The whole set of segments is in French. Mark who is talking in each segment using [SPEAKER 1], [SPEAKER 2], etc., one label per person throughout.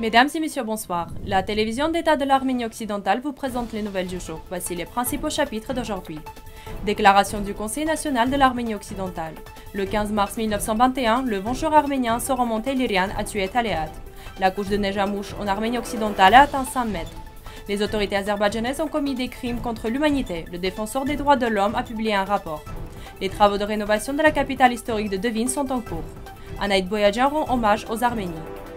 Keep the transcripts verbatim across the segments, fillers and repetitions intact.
[SPEAKER 1] Mesdames et messieurs, bonsoir. La télévision d'État de l'Arménie occidentale vous présente les nouvelles du jour. Voici les principaux chapitres d'aujourd'hui. Déclaration du Conseil national de l'Arménie occidentale. Le quinze mars mille neuf cent vingt et un, le vengeur arménien Soromon Tehlirian a tué Taléat. La couche de neige à mouche en Arménie occidentale a atteint cinq mètres. Les autorités azerbaïdjanaises ont commis des crimes contre l'humanité. Le défenseur des droits de l'homme a publié un rapport. Les travaux de rénovation de la capitale historique de Devine sont en cours. Anaït Boyadjian rend hommage aux Arméniens.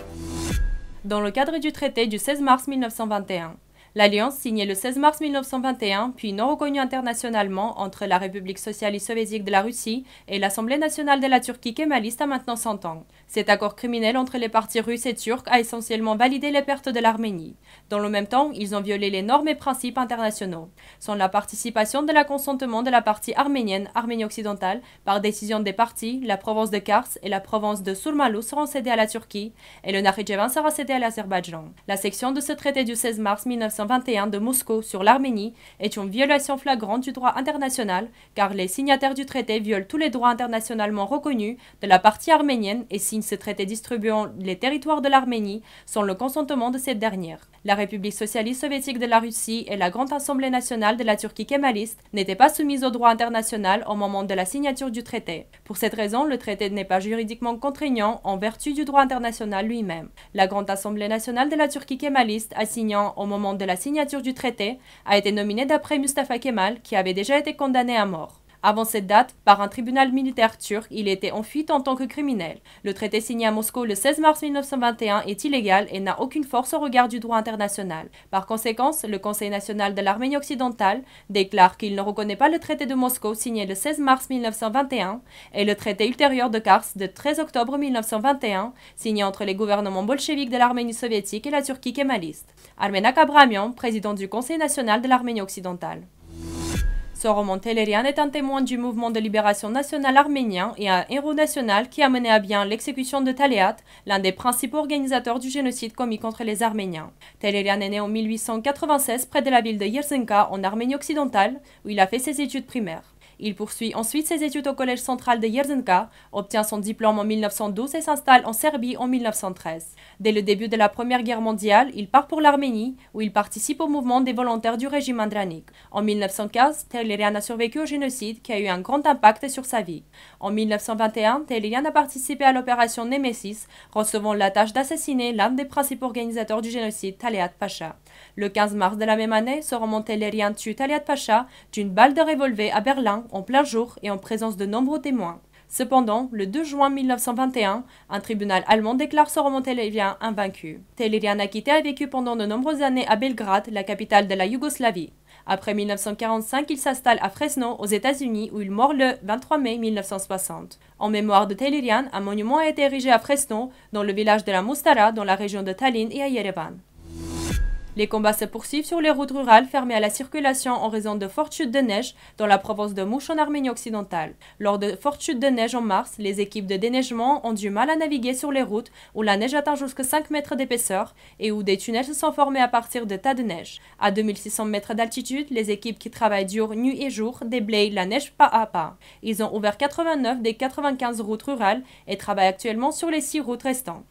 [SPEAKER 1] Dans le cadre du traité du seize mars mille neuf cent vingt et un, l'alliance signée le seize mars mille neuf cent vingt et un, puis non reconnue internationalement entre la République socialiste soviétique de la Russie et l'Assemblée nationale de la Turquie kémaliste a maintenant cent ans. Cet accord criminel entre les partis russes et turcs a essentiellement validé les pertes de l'Arménie. Dans le même temps, ils ont violé les normes et principes internationaux. Sans la participation de la consentement de la partie arménienne, Arménie occidentale, par décision des partis, la province de Kars et la province de Surmalu seront cédées à la Turquie et le Nakhitchevan sera cédé à l'Azerbaïdjan. La section de ce traité du seize mars mille neuf cent vingt et un de Moscou sur l'Arménie est une violation flagrante du droit international car les signataires du traité violent tous les droits internationalement reconnus de la partie arménienne et signent ce traité distribuant les territoires de l'Arménie sans le consentement de cette dernière. La République socialiste soviétique de la Russie et la Grande Assemblée nationale de la Turquie kémaliste n'étaient pas soumises au droit international au moment de la signature du traité. Pour cette raison, le traité n'est pas juridiquement contraignant en vertu du droit international lui-même. La Grande Assemblée nationale de la Turquie kémaliste, assignant au moment de la signature du traité, a été nominée d'après Mustafa Kemal, qui avait déjà été condamné à mort. Avant cette date, par un tribunal militaire turc, il était en fuite en tant que criminel. Le traité signé à Moscou le seize mars mille neuf cent vingt et un est illégal et n'a aucune force au regard du droit international. Par conséquent, le Conseil national de l'Arménie occidentale déclare qu'il ne reconnaît pas le traité de Moscou signé le seize mars mille neuf cent vingt et un et le traité ultérieur de Kars de treize octobre mille neuf cent vingt et un, signé entre les gouvernements bolcheviques de l'Arménie soviétique et la Turquie kémaliste. Armenak Abramian, président du Conseil national de l'Arménie occidentale. Soromon Tehlirian est un témoin du mouvement de libération nationale arménien et un héros national qui a mené à bien l'exécution de Taléat, l'un des principaux organisateurs du génocide commis contre les Arméniens. Tehlirian est né en mille huit cent quatre-vingt-seize près de la ville de Yersenka en Arménie occidentale où il a fait ses études primaires. Il poursuit ensuite ses études au collège central de Yersenka, obtient son diplôme en mille neuf cent douze et s'installe en Serbie en mille neuf cent treize. Dès le début de la Première Guerre mondiale, il part pour l'Arménie, où il participe au mouvement des volontaires du régime Andranik. En mille neuf cent quinze, Tehlirian a survécu au génocide qui a eu un grand impact sur sa vie. En mille neuf cent vingt et un, Tehlirian a participé à l'opération Nemesis, recevant la tâche d'assassiner l'un des principaux organisateurs du génocide, Taléat Pacha. Le quinze mars de la même année, Soromon Tehlirian tue Taléat Pacha d'une balle de revolver à Berlin, en plein jour et en présence de nombreux témoins. Cependant, le deux juin mille neuf cent vingt et un, un tribunal allemand déclare Soromon Tehlirian invaincu. Tehlirian a quitté et vécu pendant de nombreuses années à Belgrade, la capitale de la Yougoslavie. Après mille neuf cent quarante-cinq, il s'installe à Fresno, aux États-Unis, où il meurt le vingt-trois mai mille neuf cent soixante. En mémoire de Tehlirian, un monument a été érigé à Fresno, dans le village de la Moustara, dans la région de Tallinn et à Yerevan. Les combats se poursuivent sur les routes rurales fermées à la circulation en raison de fortes chutes de neige dans la province de Mouch en Arménie occidentale. Lors de fortes chutes de neige en mars, les équipes de déneigement ont du mal à naviguer sur les routes où la neige atteint jusqu'à cinq mètres d'épaisseur et où des tunnels se sont formés à partir de tas de neige. À deux mille six cents mètres d'altitude, les équipes qui travaillent dur nuit et jour déblayent la neige pas à pas. Ils ont ouvert quatre-vingt-neuf des quatre-vingt-quinze routes rurales et travaillent actuellement sur les six routes restantes.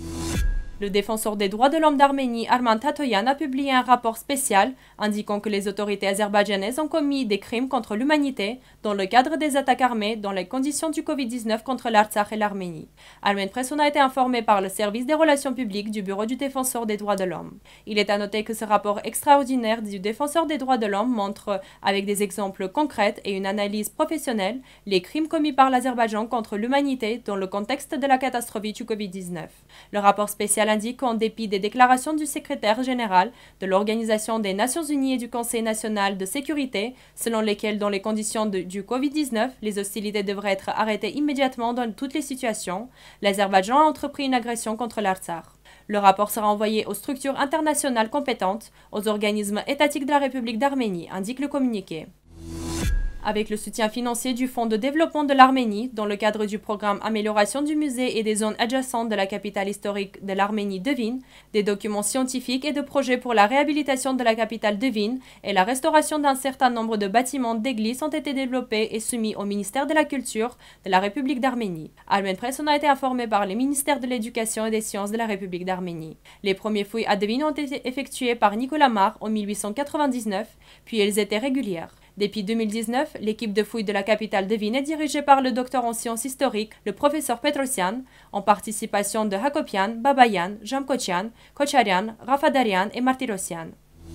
[SPEAKER 1] Le défenseur des droits de l'homme d'Arménie, Arman Tatoyan, a publié un rapport spécial indiquant que les autorités azerbaïdjanaises ont commis des crimes contre l'humanité dans le cadre des attaques armées dans les conditions du covid dix-neuf contre l'Artsakh et l'Arménie. Armen Press en a été informé par le service des relations publiques du Bureau du défenseur des droits de l'homme. Il est à noter que ce rapport extraordinaire du défenseur des droits de l'homme montre, avec des exemples concrets et une analyse professionnelle, les crimes commis par l'Azerbaïdjan contre l'humanité dans le contexte de la catastrophe du covid dix-neuf. Le rapport spécial indique qu'en dépit des déclarations du secrétaire général de l'Organisation des Nations Unies et du Conseil national de sécurité, selon lesquelles dans les conditions de, du covid dix-neuf, les hostilités devraient être arrêtées immédiatement dans toutes les situations, l'Azerbaïdjan a entrepris une agression contre l'Artsakh. Le rapport sera envoyé aux structures internationales compétentes, aux organismes étatiques de la République d'Arménie, indique le communiqué. Avec le soutien financier du Fonds de développement de l'Arménie, dans le cadre du programme Amélioration du musée et des zones adjacentes de la capitale historique de l'Arménie Devine, des documents scientifiques et de projets pour la réhabilitation de la capitale Devine et la restauration d'un certain nombre de bâtiments d'églises ont été développés et soumis au ministère de la Culture de la République d'Arménie. Armen Press en a été informé par les ministères de l'Éducation et des Sciences de la République d'Arménie. Les premiers fouilles à Devine ont été effectuées par Nicolas Marr en mille huit cent quatre-vingt-dix-neuf, puis elles étaient régulières. Depuis deux mille dix-neuf, l'équipe de fouilles de la capitale Devine est dirigée par le docteur en sciences historiques, le professeur Petrosian, en participation de Hakopian, Babayan, Jamkochian, Kocharian, Rafadarian et Martirosyan.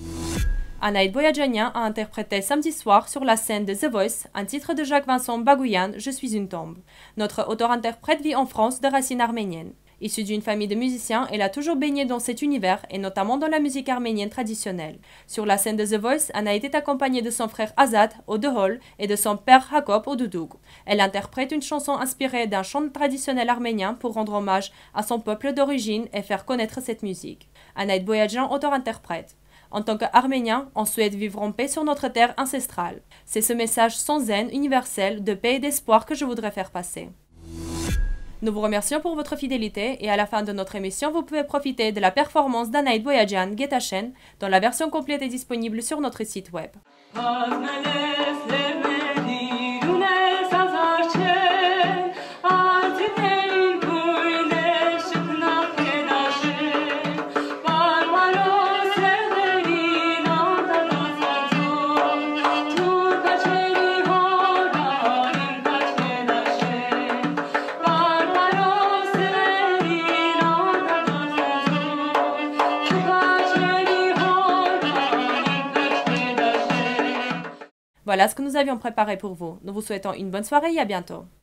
[SPEAKER 1] Anaïd Boyadjanian a interprété samedi soir sur la scène de The Voice un titre de Jacques-Vincent Bagouyan, Je suis une tombe. Notre auteur-interprète vit en France de racines arméniennes. Issue d'une famille de musiciens, elle a toujours baigné dans cet univers et notamment dans la musique arménienne traditionnelle. Sur la scène de The Voice, Anaïd est accompagnée de son frère Azad au dehol et de son père Hakop au doudoug. Elle interprète une chanson inspirée d'un chant traditionnel arménien pour rendre hommage à son peuple d'origine et faire connaître cette musique. Anaïd Boyadjian, auteur-interprète. En tant qu'Arménien, on souhaite vivre en paix sur notre terre ancestrale. C'est ce message sans haine, universel, de paix et d'espoir que je voudrais faire passer. Nous vous remercions pour votre fidélité et à la fin de notre émission, vous pouvez profiter de la performance d'Anaïd Boyadjian, Getachen, dont la version complète est disponible sur notre site web. Voilà ce que nous avions préparé pour vous. Nous vous souhaitons une bonne soirée et à bientôt.